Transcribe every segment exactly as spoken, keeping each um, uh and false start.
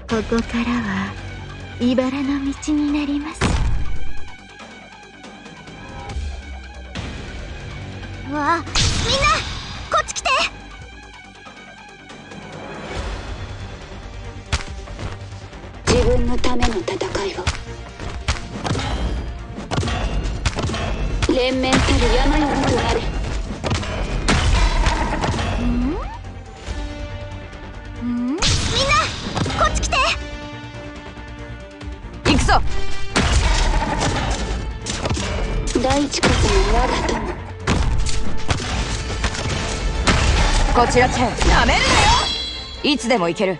ここからは茨の道になります。わあ、みんなこっち来て。 自分のための戦いを。連綿たる山々となれ。 んんみんなこっち来て。 行くぞ。 大地こそが我が友。 こちらチェンなめるなよ。いつでも行ける。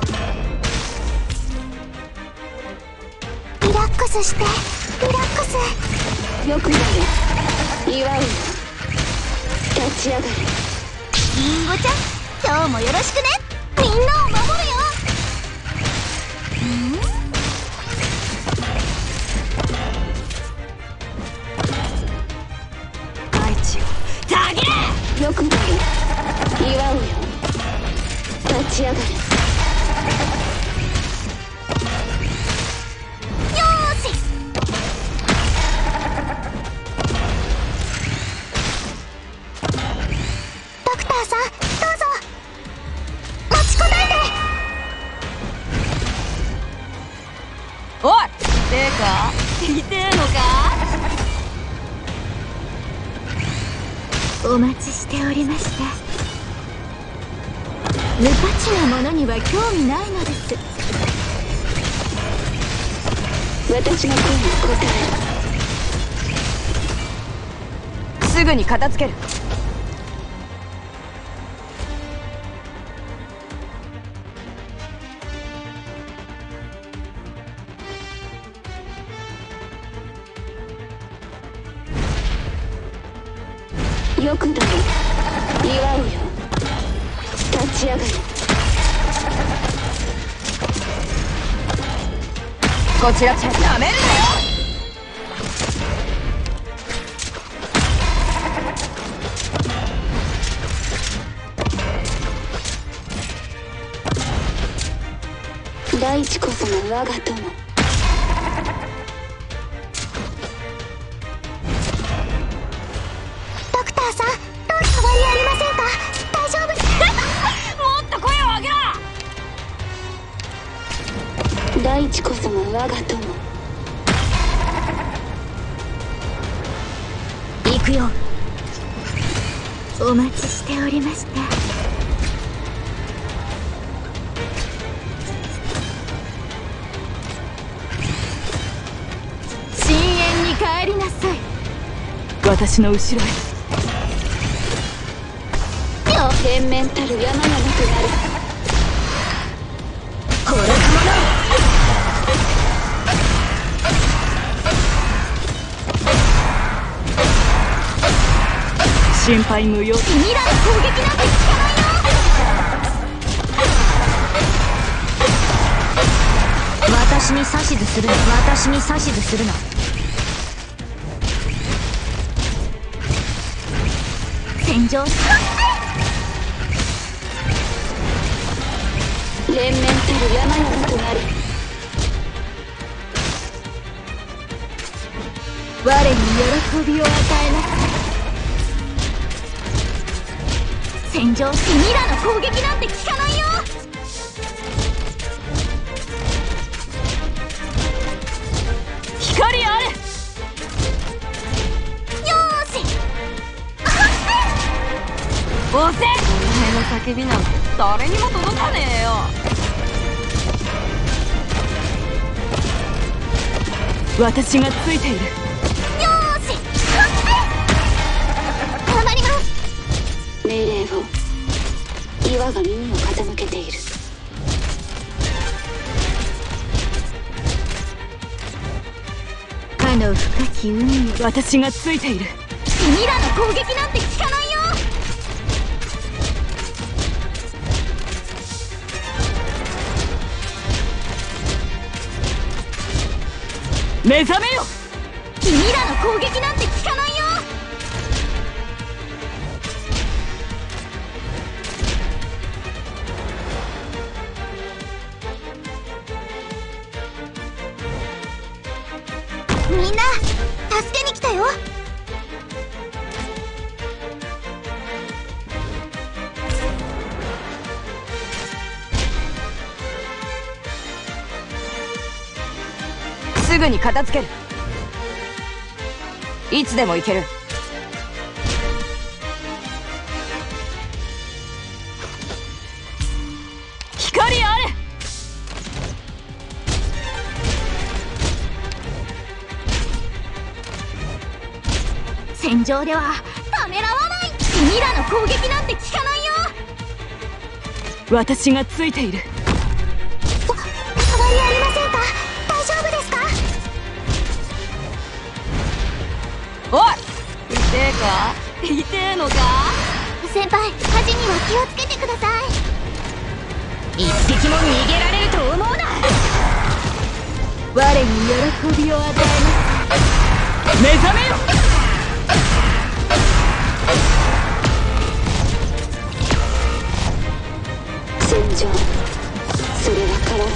リラックスしてリラックス。 よくやれ。祝うよ。立ち上がれ。 リンゴちゃん、今日もよろしくね。みんなを守るよ。ん大地をたぎれ。 よくやれ。祝うよ。立ち上がれ。 おい、痛えか痛えのか。 お待ちしておりました。無価値なものには興味ないのです。 私が声に答える。すぐに片付ける。 よくだよ。祝うよ。立ち上がれ。 こちらチェンなめるなよ。 大地こそが我が友。 ドクターさん、変わりありませんか。大丈夫もっと声を上げろ。 大地こそが我が友。 行くよ。お待ちしておりました。深淵に帰りなさい。 私の後ろへ。 連綿たる山々となる。 これ心配無用。 君らの攻撃なんて効かないよ。私に指図するな。私に指図するな。戦場連綿たる山々となる。 我に喜びを与えなさい。戦場、君らの攻撃なんて効かないよ。 光あれ。 よーしおせ。お前の叫びなんて誰にも届かねえよ。私がついている。 よーし頑張ります。 命令を。岩が耳を傾けている。 かの深き海に私がついている。 君らの攻撃なんて効かないよ。 目覚めよ。 君らの攻撃なんて効かないよ。 すぐに片付ける。いつでも行ける。光あれ。 戦場ではためらわない。君らの攻撃なんて効かないよ。 私がついている。 変わりありませんか。大丈夫ですか。 おい、痛えか。痛えのか。 先輩、火事には気をつけてください。 一匹も逃げられると思うな。我に喜びを与えます。目覚めよ。 戦場、それは変わら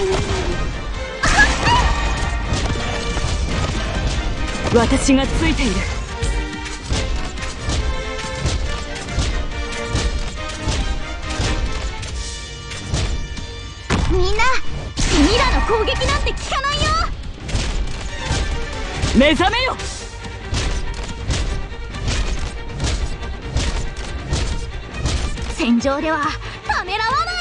ない。 私がついている。 みんな、君らの攻撃なんて効かないよ。 目覚めよ。 戦場ではためらわない。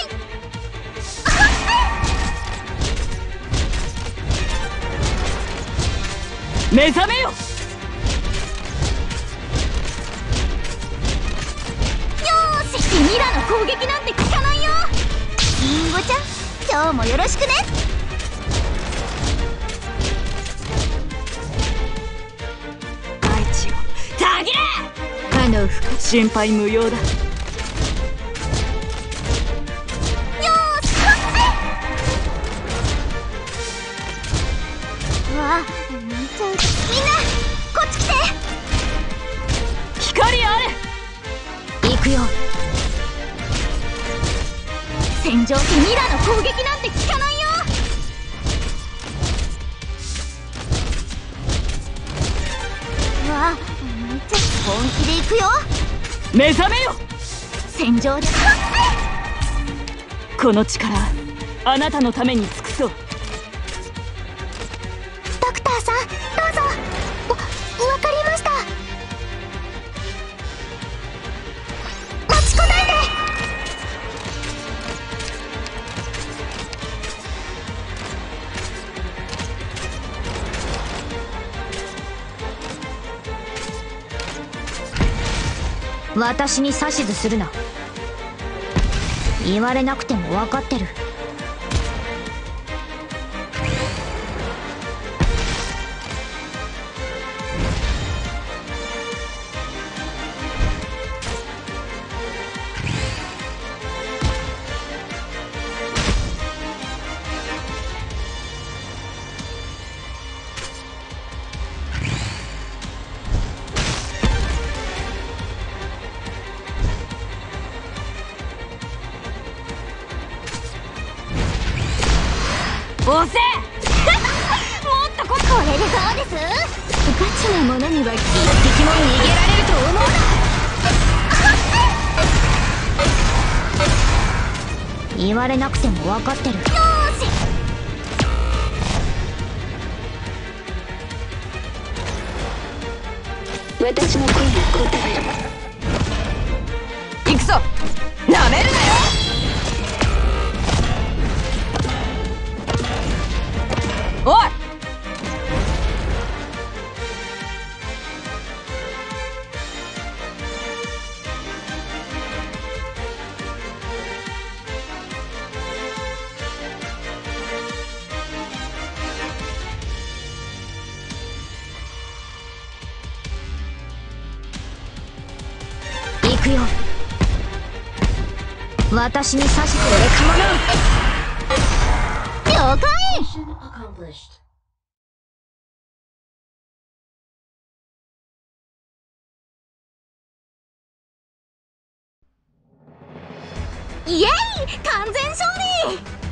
目覚めよ。 よーし、君らの攻撃なんて効かないよ。リンゴちゃん、今日もよろしくね。 大地をたぎれ。 あの深心配無用だ。 わあ、みんなこっち来て。 光あれ。 行くよ。戦場、君らの攻撃なんて効かないよ。わあ、みんな本気で行くよ。 目覚めよ。 戦場でこの力、あなたのために尽くそう。 ドクターさん、どうぞ。わ、わかりました。待ちこないで。私に指図するな。言われなくても分かってる。 押せ。もっとここれでどうです。ガチなものには一匹も逃げられると思うな。言われなくても分かってる。よーし。 私の声に応える。 行くぞ。なめるなよ。おい。 行くよ。私に指図する気者。了解。イエイ、完全勝利。